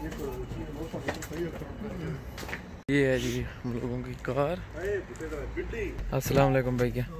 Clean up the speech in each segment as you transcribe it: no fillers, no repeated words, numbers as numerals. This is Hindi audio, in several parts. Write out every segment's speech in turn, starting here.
ये है जी हम लोगों की कार। अस्सलाम वालेकुम भाई। क्या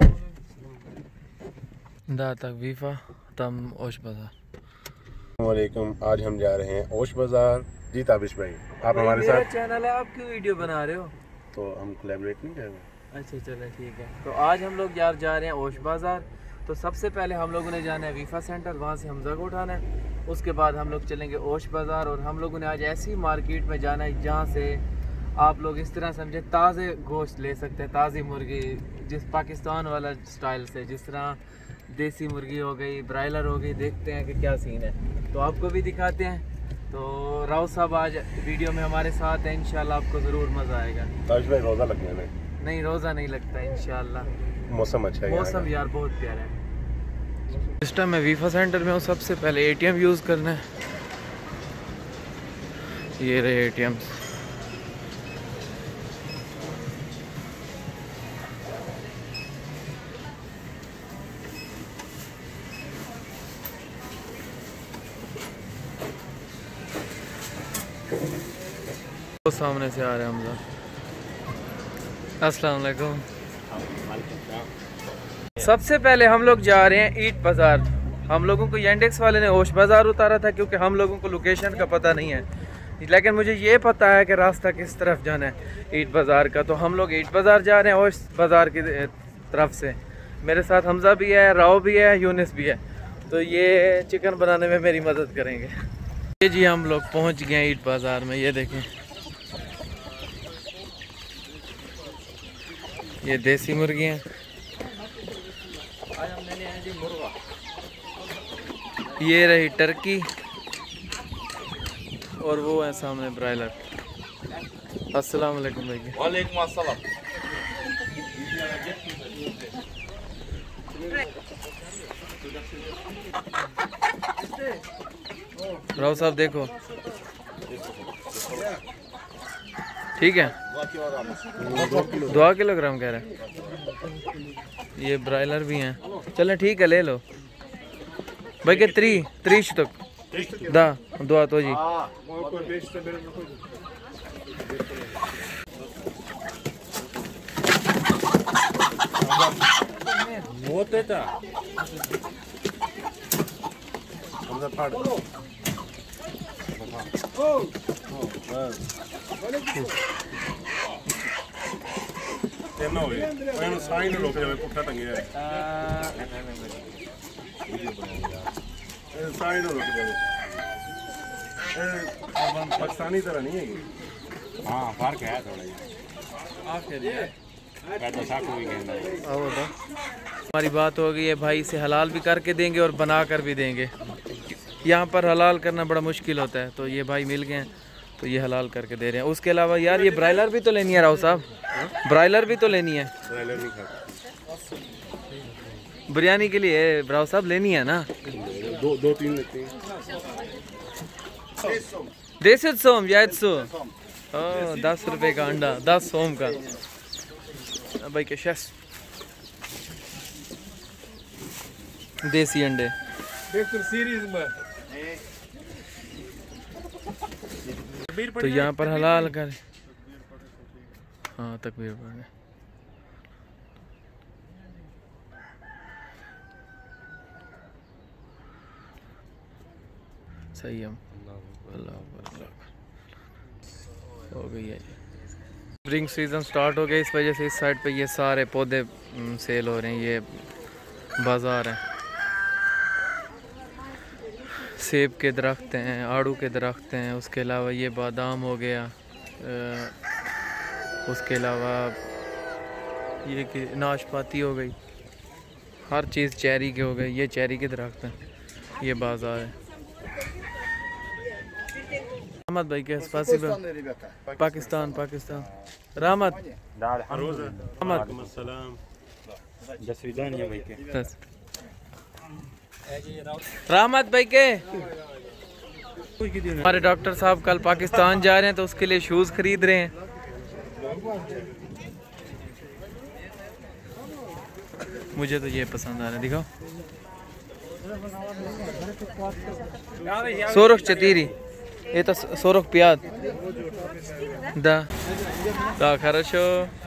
दा तक वीफा तम ओश बाजार। वालेकुम। आज हम जा रहे हैं ओश बाजार। जी ताबिश भाई, आप हमारे साथ। चैनल है, आप क्यों वीडियो बना रहे हो? तो हम कोलैबोरेट नहीं कर रहे। अच्छा चलो ठीक है। तो आज हम लोग यार जा रहे हैं ओश बाज़ार। तो सबसे पहले हम लोगों ने जाना है वीफा सेंटर, वहाँ से हमजा को उठाना है। उसके बाद हम लोग चलेंगे ओश बाज़ार और हम लोगों ने आज ऐसी मार्केट में जाना है जहाँ से आप लोग इस तरह समझे ताज़े गोश्त ले सकते हैं, ताज़ी मुर्गी, जिस पाकिस्तान वाला स्टाइल से, जिस तरह देसी मुर्गी हो गई, ब्रायलर हो गई। देखते हैं कि क्या सीन है, तो आपको भी दिखाते हैं। तो राव साहब आज वीडियो में हमारे साथ हैं, इंशाल्लाह आपको ज़रूर मज़ा आएगा। ताबिश भाई रोज़ा लगने में? नहीं, रोज़ा नहीं लगता इंशाल्लाह। मौसम अच्छा है, मौसम यार बहुत प्यारा है। इस टाइम मैं वीफा सेंटर में हूँ। सबसे पहले एटीएम यूज़ करना है। ये रहे एटीएम। तो सामने से आ रहे हैं हम लोग। अस्सलाम वालेकुम। सबसे पहले हम लोग जा रहे हैं ईट बाज़ार। हम लोगों को यांडेक्स वाले ने ओश बाज़ार उतारा था क्योंकि हम लोगों को लोकेशन का पता नहीं है, लेकिन मुझे ये पता है कि रास्ता किस तरफ जाना है ईट बाज़ार का। तो हम लोग ईट बाज़ार जा रहे हैं ओश बाज़ार की तरफ से। मेरे साथ हमजा भी है, राव भी है, यूनिस भी है। तो ये चिकन बनाने में मेरी मदद करेंगे। ये जी हम लोग पहुँच गए ईट बाज़ार में। ये देखें, ये देसी मुर्गी हैं। ये रही टर्की और वो है सामने ब्रायलर। अस्सलाम वालेकुम भाई। वालेकुम अस्सलाम। राव साहब देखो, ठीक है। 2 किलोग्राम कह रहे हैं। ये ब्रायलर भी हैं। चलें ठीक है, ले लो भाई के 30 तक दा 2 तो जी। पाकिस्तानी तरह नहीं है। हाँ फर्क है थोड़ा हमारी बात हो गई है भाई, इसे हलाल भी करके देंगे और बना कर भी देंगे। यहाँ पर हलाल करना बड़ा मुश्किल होता है, तो ये भाई मिल गए हैं तो ये हलाल करके दे रहे हैं। उसके अलावा यार ये ब्रायलर भी तो लेनी है राव साहब, ब्रायलर भी तो लेनी है। ब्रायलर नहीं खाता। बिरयानी के लिए राव साहब लेनी है ना। 2-3 लेते हैं। देसी सोम या 10 रुपए का अंडा, 10 सोम का भाई के शेफ। देसी अंडे तो यहाँ पर हलाल कर। हाँ तकबीर पढ़। सही है, अल्लाह हो गई है। स्प्रिंग सीज़न स्टार्ट हो गया, इस वजह से इस साइड पे ये सारे पौधे सेल हो रहे हैं। ये बाज़ार है। सेब के दरख्त हैं, आड़ू के दरख्त हैं, उसके अलावा ये बादाम हो गया, उसके अलावा ये कि नाशपाती हो गई, हर चीज़ चेरी के हो गई। ये चेरी के दरख्त हैं। ये बाज़ार है। रहमत भाई के पाकिस्तान रहमत रहमत भाई के। हमारे डॉक्टर साहब कल पाकिस्तान जा रहे हैं तो उसके लिए शूज़ खरीद रहे हैं। मुझे तो ये पसंद आ रहा है, दिखाओ। सोरुख चतीरी ये तो सोरख पियाद दा खरशो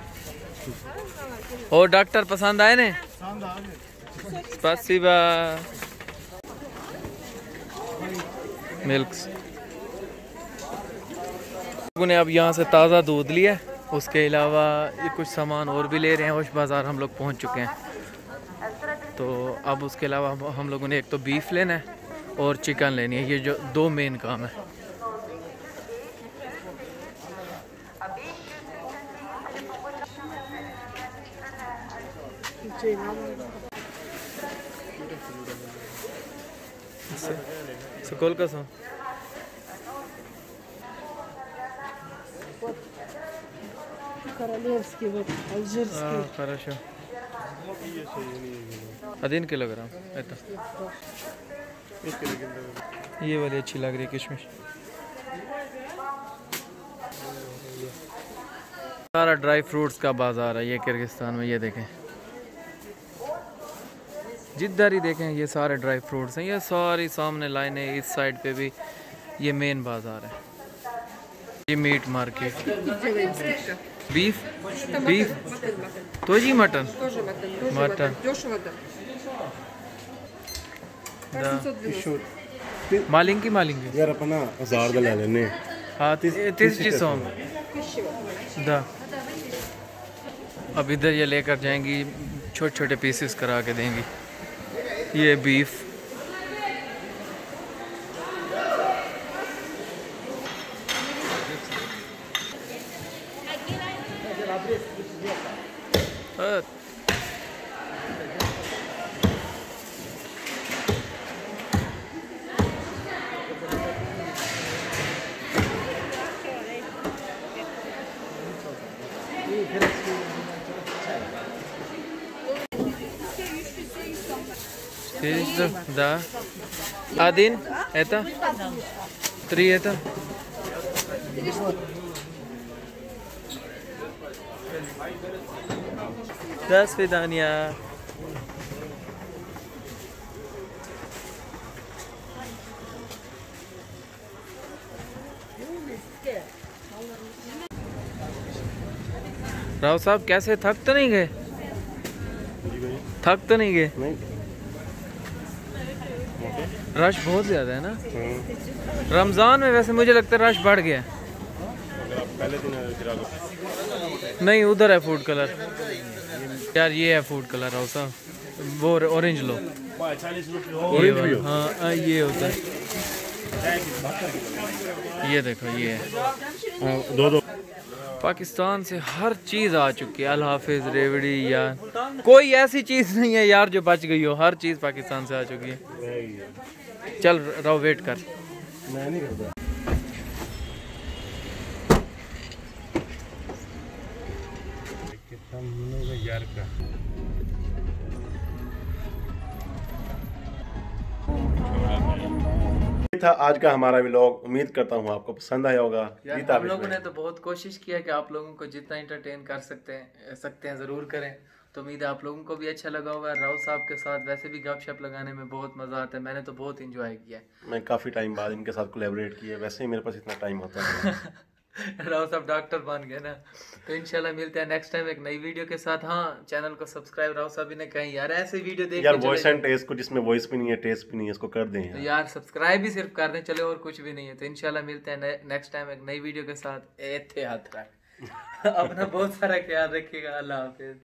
और डॉक्टर पसंद आए ने स्पासिबा मिल्क्स। लोगों ने अब यहाँ से ताज़ा दूध लिया, उसके अलावा ये कुछ सामान और भी ले रहे हैं। होश बाज़ार हम लोग पहुँच चुके हैं, तो अब उसके अलावा हम लोगों ने एक तो बीफ लेना है और चिकन लेनी है। ये जो दो मेन काम है। Сколько сон? Королевский, вот, алжирский. Хорошо. 1 किलोग्राम। Это. ये वाली अच्छी लग रही है किशमिश। सारा ड्राई फ्रूट्स का बाजार है ये किर्गिस्तान में। ये देखें, जिधर ही देखें ये सारे ड्राई फ्रूट्स हैं। ये सारी सामने लाइनें, इस साइड पे भी ये मेन बाजार है। ये मीट मार्केट। बीफ बीफ तो जी मटन मटन मालिंग की यार अपना 1000 का ले लेने। हाँ 30 दा। अब इधर ये लेकर जाएंगी, छोटे छोटे पीसेस करा के देंगी। ये बीफ да. 1 это 3 это До свидания. राव साहब कैसे, थक तो नहीं गए? थक तो नहीं गए? रश बहुत ज़्यादा है ना रमज़ान में। वैसे मुझे लगता है रश बढ़ गया है। पहले दिन नहीं उधर है फूड कलर यार, ये है फूड कलर राव साहब। वो ऑरेंज लो, ये वाला। हाँ ये होता है, ये देखो ये है। दो पाकिस्तान से हर चीज़ आ चुकी है। अल हाफिज, रेवड़ी, यार कोई ऐसी चीज़ नहीं है यार जो बच गई हो। हर चीज़ पाकिस्तान से आ चुकी है। चल रहो वेट कर। मैं नहीं करता। था आज का हमारा व्लॉग। उम्मीद करता हूँ आपको पसंद आया होगा। हम लोगों ने तो बहुत कोशिश किया कि आप लोगों को जितना एंटरटेन कर सकते हैं ज़रूर करें। तो उम्मीद है आप लोगों को भी अच्छा लगा होगा। राव साहब के साथ वैसे भी गपशप लगाने में बहुत मज़ा आता है। मैंने तो बहुत इंजॉय किया है। मैं काफ़ी टाइम बाद इनके साथ कोलैबोरेट किया। वैसे ही मेरे पास इतना टाइम होता है। राव साहब डॉक्टर बन गए ना। तो इंशाल्लाह मिलते हैं नेक्स्ट टाइम एक नई वीडियो के साथ। हाँ चैनल को सब्सक्राइब। राव साहब ने कहीं यार ऐसे वीडियो देख यार वॉइस एंड टेस्ट को, जिसमें वॉइस भी नहीं है टेस्ट भी नहीं है, इसको कर दें तो यार सब्सक्राइब भी सिर्फ कर दें, चले और कुछ भी नहीं है। तो इंशाल्लाह मिलते हैं नेक्स्ट टाइम एक नई वीडियो के साथ। ए थे हाथ रख अपना बहुत सारा ख्याल रखिएगा। अल्लाह हाफिज।